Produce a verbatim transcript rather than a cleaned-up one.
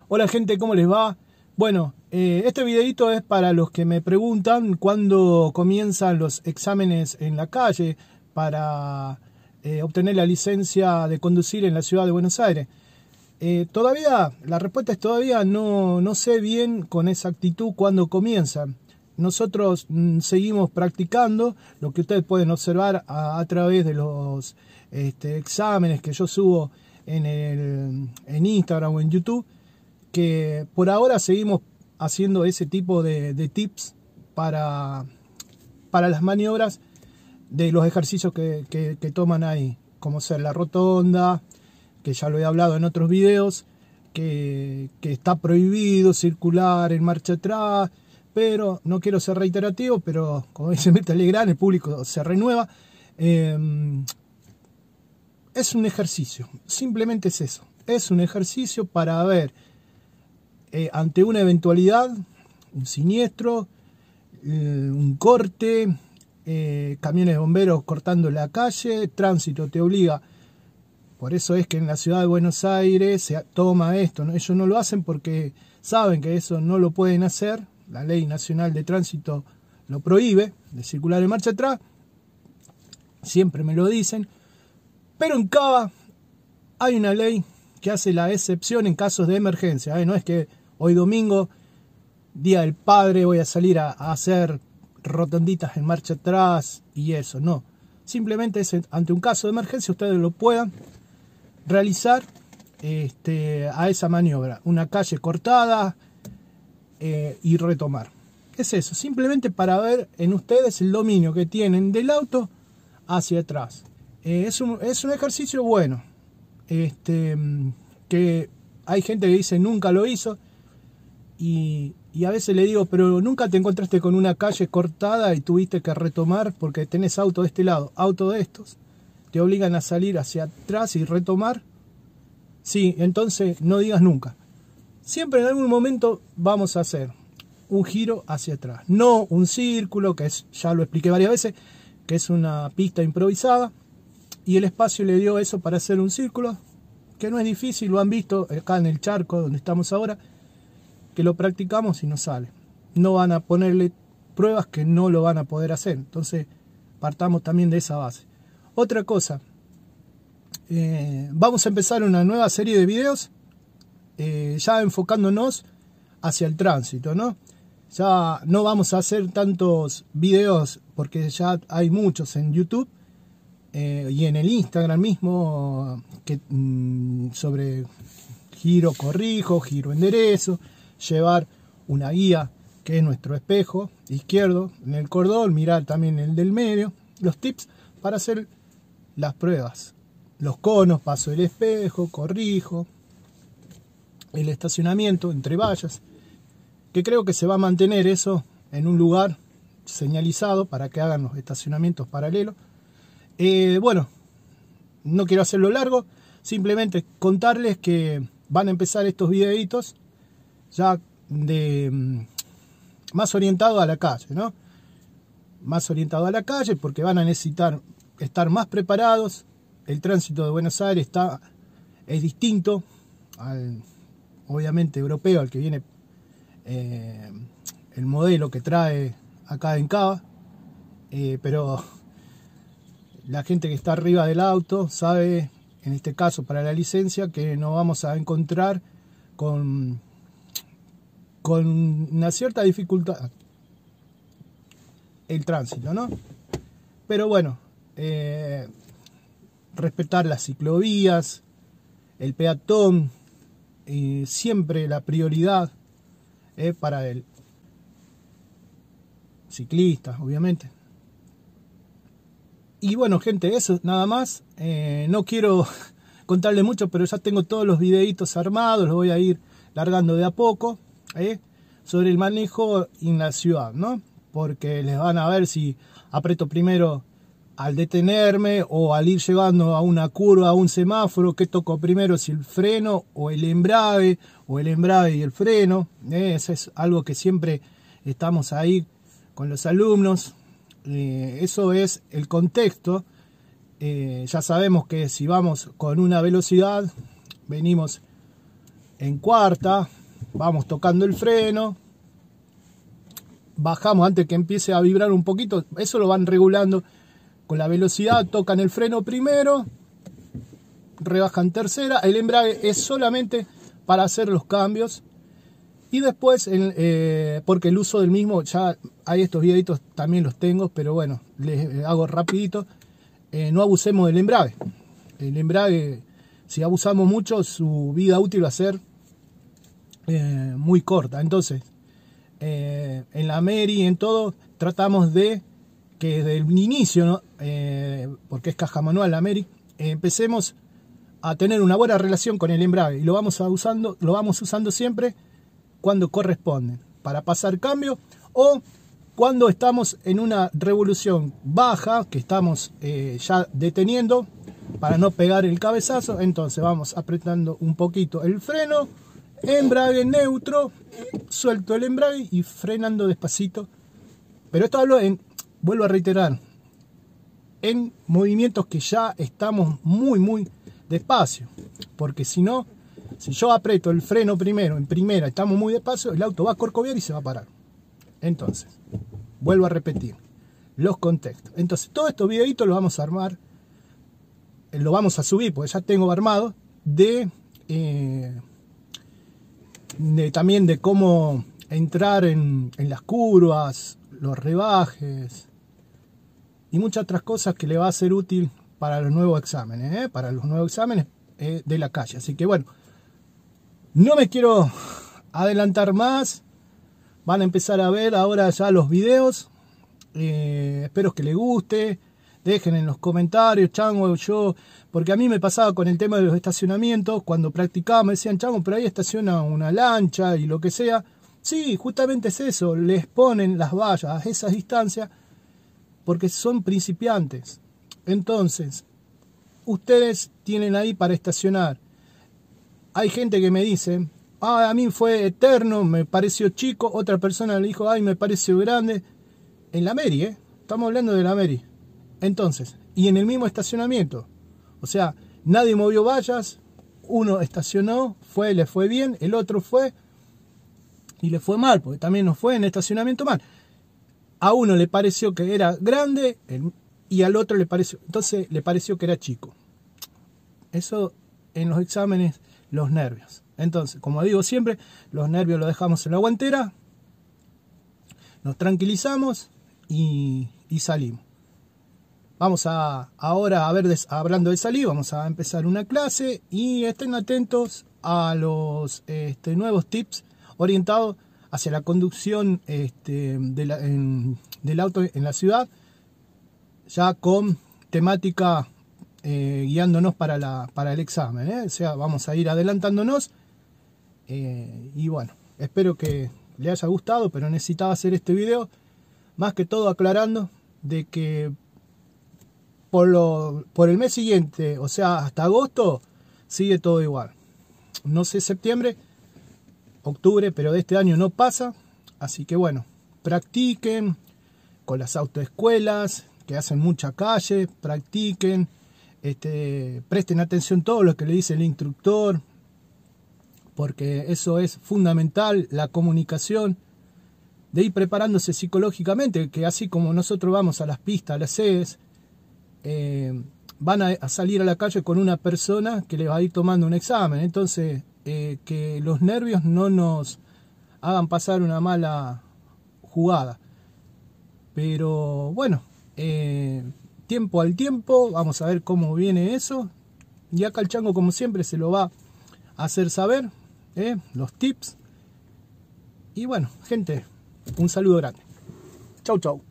Hola gente, ¿cómo les va? Bueno, eh, este videito es para los que me preguntan cuándo comienzan los exámenes en la calle para eh, obtener la licencia de conducir en la ciudad de Buenos Aires. Eh, todavía, la respuesta es todavía no, no sé bien con exactitud cuándo comienzan. Nosotros mm, seguimos practicando, lo que ustedes pueden observar a, a través de los este, exámenes que yo subo en, el, en Instagram o en YouTube, que por ahora seguimos haciendo ese tipo de, de tips para, para las maniobras de los ejercicios que, que, que toman ahí, como ser la rotonda, que ya lo he hablado en otros videos, que, que está prohibido circular en marcha atrás, pero no quiero ser reiterativo, pero como dice Mirta Legrand, el público se renueva. Eh, es un ejercicio, simplemente es eso, es un ejercicio para ver eh, ante una eventualidad, un siniestro, eh, un corte, eh, camiones de bomberos cortando la calle, tránsito te obliga. Por eso es que en la ciudad de Buenos Aires se toma esto, ¿no? Ellos no lo hacen porque saben que eso no lo pueden hacer. La Ley Nacional de Tránsito lo prohíbe, de circular en marcha atrás. Siempre me lo dicen. Pero en Cava hay una ley que hace la excepción en casos de emergencia, ¿eh? No es que hoy domingo, Día del Padre, voy a salir a, a hacer rotonditas en marcha atrás y eso, no. Simplemente es ante un caso de emergencia ustedes lo puedan realizar este, a esa maniobra. Una calle cortada eh, y retomar. Es eso, simplemente para ver en ustedes el dominio que tienen del auto hacia atrás. Eh, es, un, es un ejercicio bueno. Este, que hay gente que dice nunca lo hizo. Y, y a veces le digo, pero nunca te encontraste con una calle cortada y tuviste que retomar porque tenés auto de este lado, auto de estos. Te obligan a salir hacia atrás y retomar. Sí, entonces no digas nunca. Siempre en algún momento vamos a hacer un giro hacia atrás. No un círculo, que es, ya lo expliqué varias veces, que es una pista improvisada. Y el espacio le dio eso para hacer un círculo, que no es difícil, lo han visto acá en el charco donde estamos ahora, que lo practicamos y nos sale. No van a ponerle pruebas que no lo van a poder hacer. Entonces partamos también de esa base. Otra cosa, eh, vamos a empezar una nueva serie de videos eh, ya enfocándonos hacia el tránsito, ¿no? Ya no vamos a hacer tantos videos porque ya hay muchos en YouTube eh, y en el Instagram mismo que, mm, sobre giro corrijo, giro enderezo, llevar una guía que es nuestro espejo izquierdo en el cordón, mirar también el del medio, los tips para hacer las pruebas, los conos, paso el espejo, corrijo, el estacionamiento entre vallas, que creo que se va a mantener eso en un lugar señalizado para que hagan los estacionamientos paralelos. Eh, bueno, no quiero hacerlo largo, simplemente contarles que van a empezar estos videitos ya de más orientado a la calle, ¿no? Más orientado a la calle porque van a necesitar estar más preparados. El tránsito de Buenos Aires está, es distinto al, obviamente, europeo, al que viene eh, el modelo que trae acá en Cava, eh, pero la gente que está arriba del auto sabe, en este caso para la licencia, que nos vamos a encontrar con, con una cierta dificultad el tránsito, ¿no? Pero bueno, eh, respetar las ciclovías, el peatón, y siempre la prioridad es para el ciclista, obviamente. Y bueno, gente, eso nada más. Eh, no quiero contarles mucho, pero ya tengo todos los videitos armados, los voy a ir largando de a poco, ¿eh? Sobre el manejo en la ciudad, ¿no? Porque les van a ver si aprieto primero al detenerme o al ir llegando a una curva, a un semáforo, qué toco primero, si el freno o el embrague, o el embrague y el freno. ¿eh? Eso es algo que siempre estamos ahí con los alumnos. Eh, eso es el contexto. Eh, ya sabemos que si vamos con una velocidad, venimos en cuarta, vamos tocando el freno, bajamos antes que empiece a vibrar un poquito, eso lo van regulando con la velocidad, tocan el freno primero, rebajan tercera, el embrague es solamente para hacer los cambios y después, eh, porque el uso del mismo, ya hay estos videitos, también los tengo, pero bueno, les hago rapidito, eh, no abusemos del embrague, el embrague, si abusamos mucho, su vida útil va a ser eh, muy corta, entonces, eh, en la Meri, en todo, tratamos de que desde el inicio, ¿no? eh, porque es caja manual la Meri, eh, empecemos a tener una buena relación con el embrague y lo vamos a usando, lo vamos usando siempre cuando corresponden, para pasar cambio o cuando estamos en una revolución baja, que estamos eh, ya deteniendo para no pegar el cabezazo, entonces vamos apretando un poquito el freno, embrague neutro, suelto el embrague y frenando despacito. Pero esto hablo en, vuelvo a reiterar, en movimientos que ya estamos muy muy despacio, porque si no, si yo aprieto el freno primero, en primera, estamos muy despacio, el auto va a corcoviar y se va a parar. Entonces, vuelvo a repetir, los contextos. Entonces, todos estos videitos los vamos a armar, lo vamos a subir, porque ya tengo armado, de, eh, de también de cómo entrar en, en las curvas, los rebajes, y muchas otras cosas que le va a ser útil para los nuevos exámenes, ¿eh? para los nuevos exámenes eh, de la calle. Así que bueno, no me quiero adelantar más. Van a empezar a ver ahora ya los videos. Eh, espero que les guste. Dejen en los comentarios, Chango, yo... Porque a mí me pasaba con el tema de los estacionamientos. Cuando practicaba me decían, Chango, pero ahí estaciona una lancha y lo que sea. Sí, justamente es eso. Les ponen las vallas a esas distancias porque son principiantes. Entonces, ustedes tienen ahí para estacionar. Hay gente que me dice, ah, a mí fue eterno, me pareció chico. Otra persona le dijo, ay, me pareció grande. En la Meri, ¿eh? Estamos hablando de la Meri. Entonces, y en el mismo estacionamiento. O sea, nadie movió vallas. Uno estacionó, fue, le fue bien. El otro fue y le fue mal, porque también nos fue en estacionamiento mal. A uno le pareció que era grande y al otro le pareció, entonces le pareció que era chico. Eso en los exámenes, los nervios. Entonces, como digo siempre, los nervios los dejamos en la guantera, nos tranquilizamos y, y salimos. Vamos a ahora a ver, des, hablando de salir, vamos a empezar una clase y estén atentos a los este, nuevos tips orientados hacia la conducción este, de la, en, del auto en la ciudad, ya con temática eh, guiándonos para, la, para el examen, ¿eh? O sea, vamos a ir adelantándonos eh, y bueno, espero que le haya gustado, pero necesitaba hacer este video, más que todo aclarando de que por, lo, por el mes siguiente, o sea, hasta agosto, sigue todo igual. No sé septiembre, octubre, pero de este año no pasa, así que bueno, practiquen con las autoescuelas que hacen mucha calle, practiquen, este, presten atención a todo lo que le dice el instructor, porque eso es fundamental, la comunicación, de ir preparándose psicológicamente, que así como nosotros vamos a las pistas, a las sedes, eh, van a, a salir a la calle con una persona que le va a ir tomando un examen, entonces eh, que los nervios no nos hagan pasar una mala jugada. Pero bueno, eh, tiempo al tiempo, vamos a ver cómo viene eso. Y acá el Chango, como siempre, se lo va a hacer saber, eh, los tips. Y bueno, gente, un saludo grande. Chau, chau.